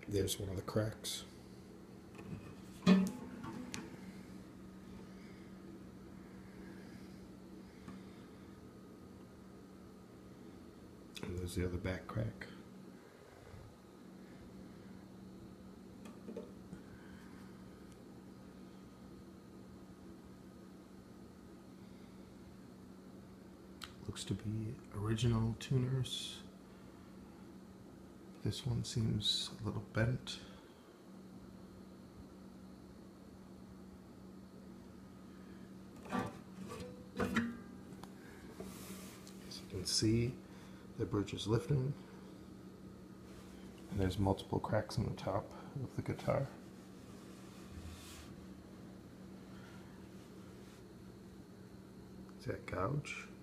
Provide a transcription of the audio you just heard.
There's one of the cracks. And there's the other back crack. Looks to be original tuners. This one seems a little bent. As you can see, the bridge is lifting, and there's multiple cracks on the top of the guitar. Is that gouge?